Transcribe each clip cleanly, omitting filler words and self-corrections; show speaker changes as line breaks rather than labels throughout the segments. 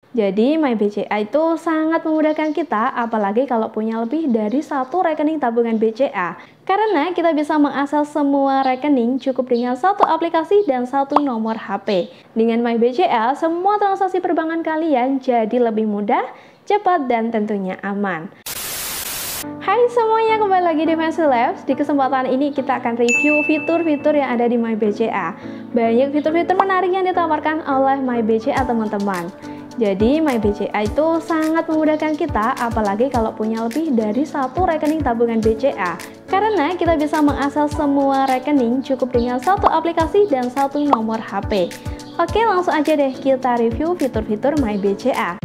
Jadi MyBCA itu sangat memudahkan kita, apalagi kalau punya lebih dari satu rekening tabungan BCA. Karena kita bisa mengakses semua rekening cukup dengan satu aplikasi dan satu nomor HP. Dengan MyBCA, semua transaksi perbankan kalian jadi lebih mudah, cepat, dan tentunya aman. Hai semuanya, kembali lagi di MySelebs. Di kesempatan ini kita akan review fitur-fitur yang ada di MyBCA. Banyak fitur-fitur menarik yang ditawarkan oleh MyBCA teman-teman. Jadi MyBCA itu sangat memudahkan kita, apalagi kalau punya lebih dari satu rekening tabungan BCA. Karena kita bisa mengakses semua rekening cukup dengan satu aplikasi dan satu nomor HP. Oke, langsung aja deh kita review fitur-fitur MyBCA.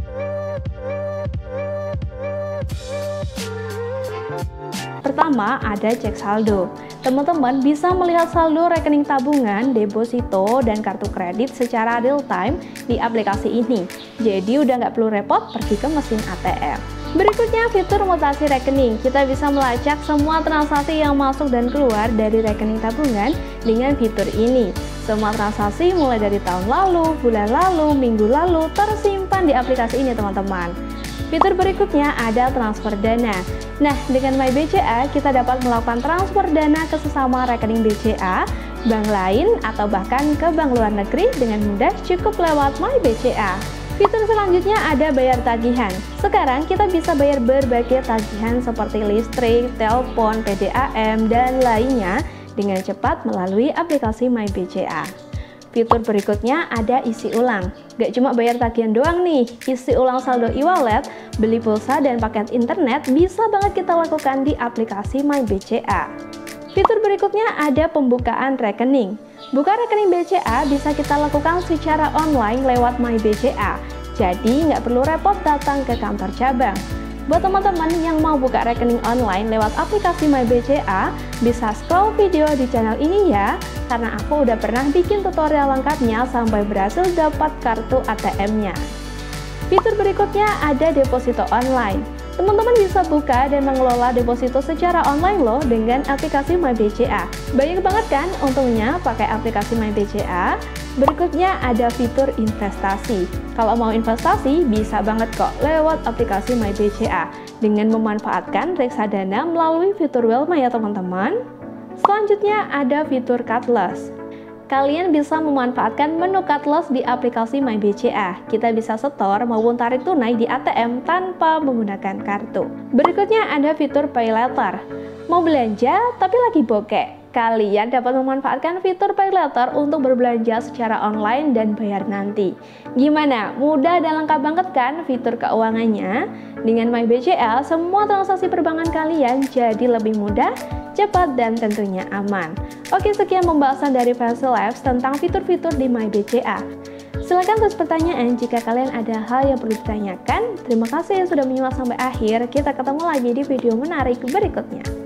Pertama, ada cek saldo. Teman-teman bisa melihat saldo rekening tabungan, deposito, dan kartu kredit secara real time di aplikasi ini. Jadi udah nggak perlu repot pergi ke mesin ATM. Berikutnya, fitur mutasi rekening. Kita bisa melacak semua transaksi yang masuk dan keluar dari rekening tabungan dengan fitur ini. Semua transaksi mulai dari tahun lalu, bulan lalu, minggu lalu tersimpan di aplikasi ini teman-teman. Fitur berikutnya ada transfer dana. Nah, dengan MyBCA kita dapat melakukan transfer dana ke sesama rekening BCA, bank lain, atau bahkan ke bank luar negeri dengan mudah cukup lewat MyBCA. Fitur selanjutnya ada bayar tagihan. Sekarang kita bisa bayar berbagai tagihan seperti listrik, telepon, PDAM, dan lainnya dengan cepat melalui aplikasi MyBCA. Fitur berikutnya ada isi ulang. Gak cuma bayar tagihan doang nih, isi ulang saldo e-wallet, beli pulsa dan paket internet bisa banget kita lakukan di aplikasi MyBCA. Fitur berikutnya ada pembukaan rekening. Buka rekening BCA bisa kita lakukan secara online lewat MyBCA, jadi nggak perlu repot datang ke kantor cabang. Buat teman-teman yang mau buka rekening online lewat aplikasi MyBCA, bisa scroll video di channel ini ya, karena aku udah pernah bikin tutorial lengkapnya sampai berhasil dapat kartu ATM-nya. Fitur berikutnya ada deposito online. Teman-teman bisa buka dan mengelola deposito secara online loh dengan aplikasi MyBCA. Banyak banget kan untungnya pakai aplikasi MyBCA. Berikutnya ada fitur investasi. Kalau mau investasi bisa banget kok lewat aplikasi MyBCA dengan memanfaatkan reksadana melalui fitur Welma ya teman-teman. Selanjutnya ada fitur cardless. Kalian bisa memanfaatkan menu cardless di aplikasi MyBCA. Kita bisa setor maupun tarik tunai di ATM tanpa menggunakan kartu. Berikutnya ada fitur pay later. Mau belanja tapi lagi bokeh? Kalian dapat memanfaatkan fitur pay later untuk berbelanja secara online dan bayar nanti. Gimana? Mudah dan lengkap banget kan fitur keuangannya? Dengan MyBCA, semua transaksi perbankan kalian jadi lebih mudah, cepat, dan tentunya aman. Oke, sekian pembahasan dari MySelebs tentang fitur-fitur di MyBCA. Silahkan tulis pertanyaan jika kalian ada hal yang perlu ditanyakan. Terima kasih yang sudah menyimak sampai akhir. Kita ketemu lagi di video menarik berikutnya.